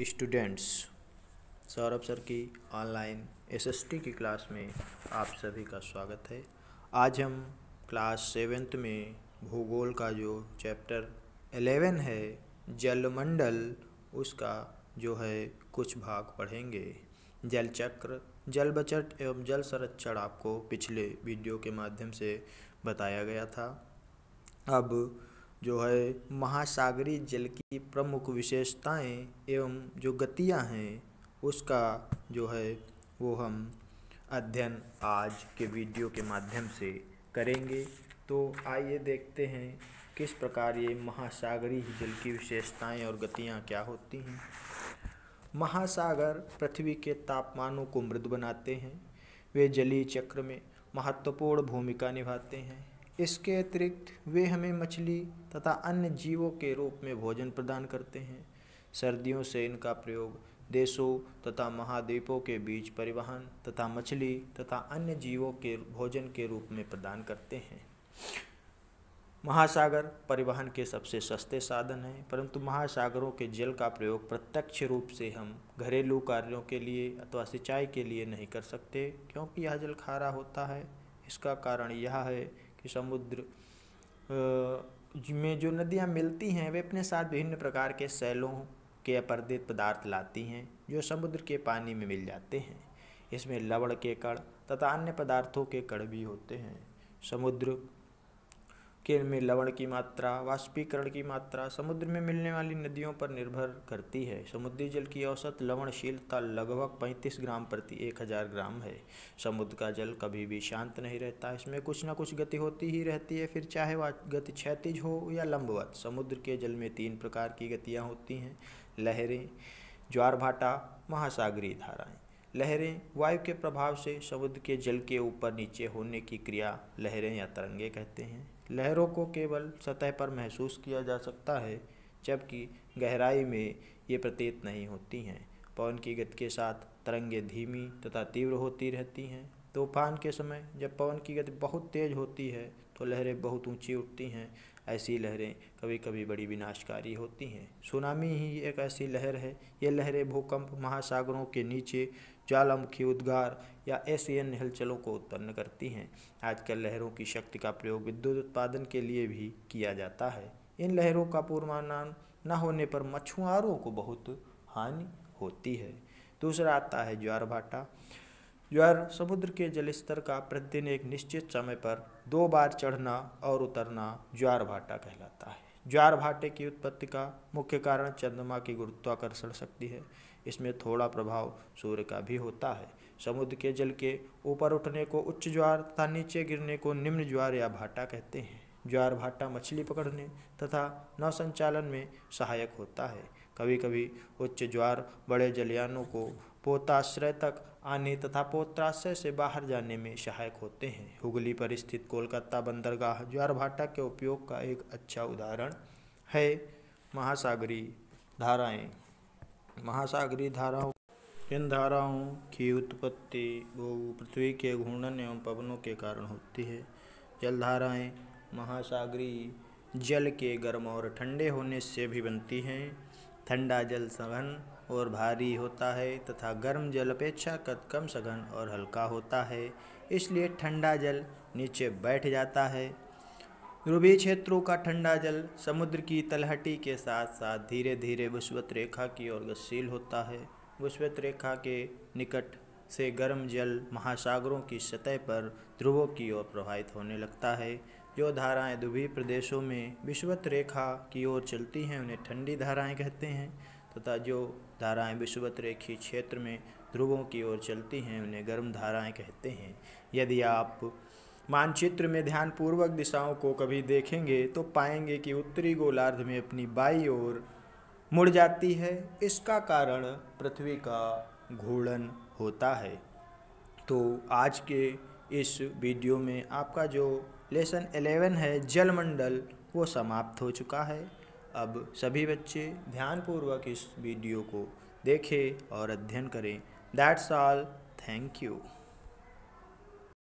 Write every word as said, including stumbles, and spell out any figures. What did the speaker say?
Students, Saurabh sir की online SST की class में आप सभी का स्वागत है। आज हम क्लास सेवेंथ में भूगोल का जो चैप्टर एलेवन है जलमंडल, उसका जो है कुछ भाग पढ़ेंगे। जल चक्र, जल बचत एवं जल संरक्षण आपको पिछले वीडियो के माध्यम से बताया गया था। अब जो है महासागरीय जल की प्रमुख विशेषताएं एवं जो गतियां हैं उसका जो है वो हम अध्ययन आज के वीडियो के माध्यम से करेंगे। तो आइए देखते हैं किस प्रकार ये महासागरीय जल की विशेषताएं और गतियां क्या होती हैं। महासागर पृथ्वी के तापमानों को मृदु बनाते हैं। वे जलीय चक्र में महत्वपूर्ण भूमिका निभाते हैं। इसके अतिरिक्त वे हमें मछली तथा अन्य जीवों के रूप में भोजन प्रदान करते हैं। सर्दियों से इनका प्रयोग देशों तथा महाद्वीपों के बीच परिवहन तथा मछली तथा अन्य जीवों के भोजन के रूप में प्रदान करते हैं। महासागर परिवहन के सबसे सस्ते साधन हैं, परंतु महासागरों के जल का प्रयोग प्रत्यक्ष रूप से हम घरेलू कार्यों के लिए अथवा सिंचाई के लिए नहीं कर सकते, क्योंकि यह जल खारा होता है। इसका कारण यह है कि समुद्र में जो नदियाँ मिलती हैं वे अपने साथ विभिन्न प्रकार के सैलों के अपरदित पदार्थ लाती हैं जो समुद्र के पानी में मिल जाते हैं। इसमें लवण के कण तथा अन्य पदार्थों के कण भी होते हैं। समुद्र के में लवण की मात्रा, वाष्पीकरण की मात्रा समुद्र में मिलने वाली नदियों पर निर्भर करती है। समुद्री जल की औसत लवणशीलता लगभग पैंतीस ग्राम प्रति एक हज़ार ग्राम है। समुद्र का जल कभी भी शांत नहीं रहता, इसमें कुछ न कुछ गति होती ही रहती है, फिर चाहे वह गति क्षैतिज हो या लंबवत। समुद्र के जल में तीन प्रकार की गतियाँ होती हैं: लहरें, ज्वार भाटा, महासागरीय धाराएँ। लहरें वायु के प्रभाव से समुद्र के जल के ऊपर नीचे होने की क्रिया लहरें या तरंगे कहते हैं। लहरों को केवल सतह पर महसूस किया जा सकता है, जबकि गहराई में ये प्रतीत नहीं होती हैं। पवन की गति के साथ तरंगे धीमी तथा तीव्र होती रहती हैं। तूफान के समय जब पवन की गति बहुत तेज होती है तो लहरें बहुत ऊंची उठती हैं। ऐसी लहरें कभी कभी बड़ी विनाशकारी होती हैं। सुनामी ही एक ऐसी लहर है। ये लहरें भूकंप, महासागरों के नीचे ज्वालामुखी उद्गार या ऐसी अन्य हलचलों को उत्पन्न करती हैं। आजकल लहरों की शक्ति का प्रयोग विद्युत उत्पादन के लिए भी किया जाता है। इन लहरों का पूर्वानुमान न होने पर मछुआरों को बहुत हानि होती है। दूसरा आता है ज्वार भाटा। ज्वार समुद्र के जलस्तर का प्रतिदिन एक निश्चित समय पर दो बार चढ़ना और उतरना ज्वार भाटा कहलाता है। ज्वार भाटे की उत्पत्ति का मुख्य कारण चंद्रमा की गुरुत्वाकर्षण शक्ति है। इसमें थोड़ा प्रभाव सूर्य का भी होता है। समुद्र के जल के ऊपर उठने को उच्च ज्वार तथा नीचे गिरने को निम्न ज्वार या भाटा कहते हैं। ज्वार भाटा मछली पकड़ने तथा नौ संचालन में सहायक होता है। कभी कभी उच्च ज्वार बड़े जलयानों को पोताश्रय तक आने तथा पोताश्रय से बाहर जाने में सहायक होते हैं। हुगली पर स्थित कोलकाता बंदरगाह ज्वार भाटा के उपयोग का एक अच्छा उदाहरण है। महासागरीय धाराएं। महासागरीय धाराओं इन धाराओं की उत्पत्ति भू पृथ्वी के घूर्णन एवं पवनों के कारण होती है। जलधाराएं महासागरीय जल के गर्म और ठंडे होने से भी बनती हैं। ठंडा जल सघन और भारी होता है तथा गर्म जल अपेक्षाकृत कम सघन और हल्का होता है, इसलिए ठंडा जल नीचे बैठ जाता है। ध्रुवीय क्षेत्रों का ठंडा जल समुद्र की तलहटी के साथ साथ धीरे धीरे विषुवत रेखा की ओर गतिशील होता है। विषुवत रेखा के निकट से गर्म जल महासागरों की सतह पर ध्रुवों की ओर प्रवाहित होने लगता है। जो धाराएं ध्रुवीय प्रदेशों में विषुवत रेखा की ओर चलती हैं उन्हें ठंडी धाराएं कहते हैं, तथा जो धाराएं विषुवत रेखीय क्षेत्र में ध्रुवों की ओर चलती हैं उन्हें गर्म धाराएं कहते हैं। यदि आप मानचित्र में ध्यानपूर्वक दिशाओं को कभी देखेंगे तो पाएंगे कि उत्तरी गोलार्ध में अपनी बाईं ओर मुड़ जाती है। इसका कारण पृथ्वी का घूर्णन होता है। तो आज के इस वीडियो में आपका जो लेसन एलेवन है जलमंडल वो समाप्त हो चुका है। अब सभी बच्चे ध्यानपूर्वक इस वीडियो को देखें और अध्ययन करें। That's all. Thank you.